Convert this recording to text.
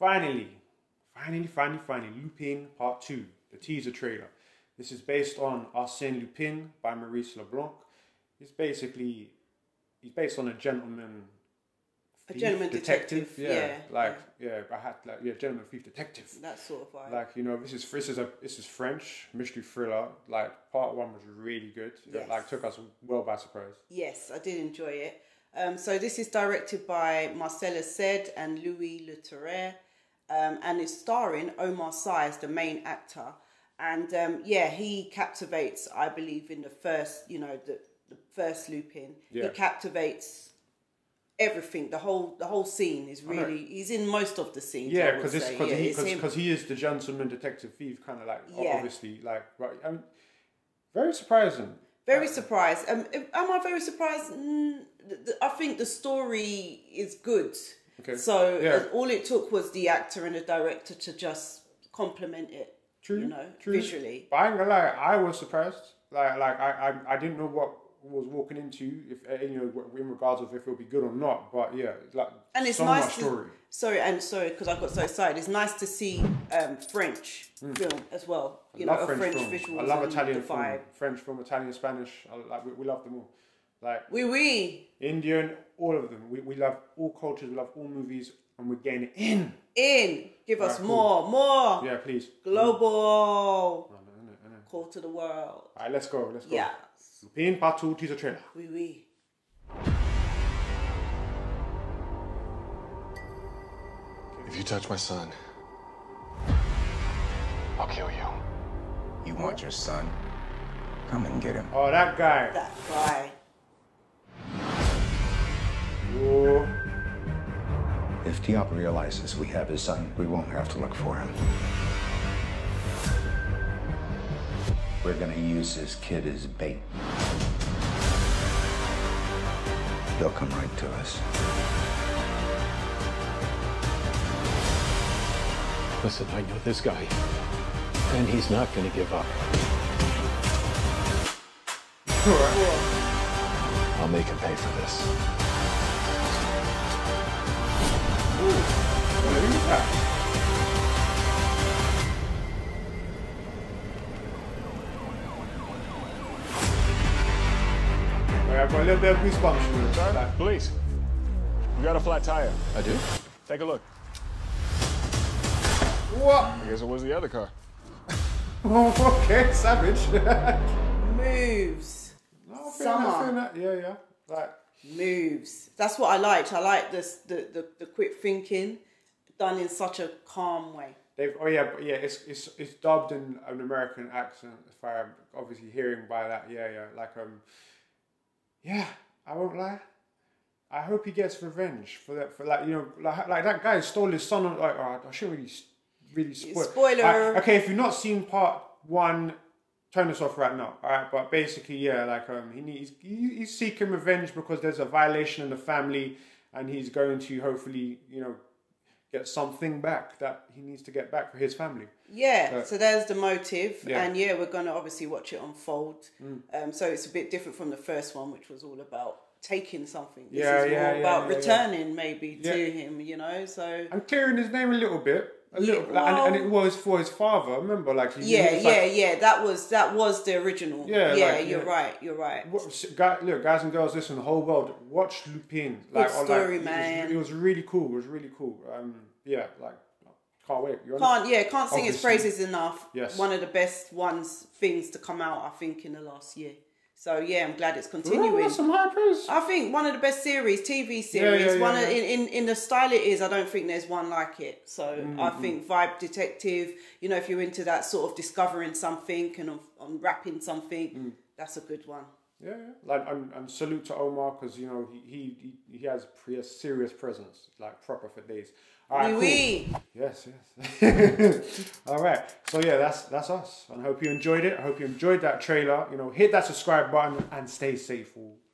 finally, Lupin Part 2, the teaser trailer. This is based on Assane Lupin by Maurice Leblanc. He's based on a gentleman detective. Gentleman thief detective. That sort of vibe. Like, you know, this is French mystery thriller. Like, part 1 was really good. Yes. It, like, took us well by surprise. Yes, I did enjoy it. So this is directed by Marcel Assane and Louis Leterrier, and it's starring Omar Sy as the main actor. And he captivates, I believe, in the first, the first Lupin. Yeah. He captivates everything. The whole scene is really. He's in most of the scenes. Yeah, because he is the gentleman detective thief, kind of like obviously like. Right, very surprising. Very surprised. Am I very surprised? I think the story is good. Okay. So all it took was the actor and the director to just complement it. True. Visually. But I ain't gonna lie, I was surprised. I didn't know what was walking into, if in regards of if it'll be good or not. But yeah, like, and it's so nice much story. Sorry, because I got so excited. It's nice to see French film as well. I love French visuals. I love Italian film, French film, Italian, Spanish. We love them all. Like Indian, all of them. We love all cultures. We love all movies, and we're getting it in. Give us more. Yeah, please. Global. Call to the world. All right, let's go. Yeah. Lupin Part 2 teaser trailer. If you touch my son, I'll kill you. You want your son? Come and get him. Oh, that guy. Whoa. If Diop realizes we have his son, we won't have to look for him. We're gonna use this kid as bait. He'll come right to us. Listen, I know this guy, and he's not gonna give up. I'll make him pay for this. I've got a little bit of goosebumps. Sir, police. We got a flat tire. I do? Take a look. What? I guess it was the other car. Oh, okay, savage. Moves. No, Summer. Yeah. Like moves. That's what I liked. I like this the quick thinking done in such a calm way. It's dubbed in an American accent. If I'm obviously hearing by that, I won't lie. I hope he gets revenge for that. Like that guy stole his son. I shouldn't really spoil. Spoiler. Okay, if you've not seen Part 1, turn this off right now. All right, but basically, he's seeking revenge because there's a violation in the family, and he's going to hopefully, get something back that he needs to get back for his family. Yeah, so there's the motive, and we're going to obviously watch it unfold. So it's a bit different from the first one, which was all about taking something. This is more about returning maybe to him, so... And clearing his name a little bit. And it was for his father, remember? That was the original. You're right. Look, guys and girls, listen, the whole world, watch Lupin. Good story, man. It was really cool. Can't wait. Can't sing his praises enough. Yes. One of the best things to come out, I think, in the last year. So I'm glad it's continuing. Some high praise. I think one of the best TV series. In the style it is. I don't think there's one like it. So I think vibe detective. If you're into that sort of discovering something and unwrapping something, that's a good one. And salute to Omar because he has a serious presence, like proper for days. All right, cool. Yes. All right. So that's us. And I hope you enjoyed it. I hope you enjoyed that trailer. Hit that subscribe button and stay safe.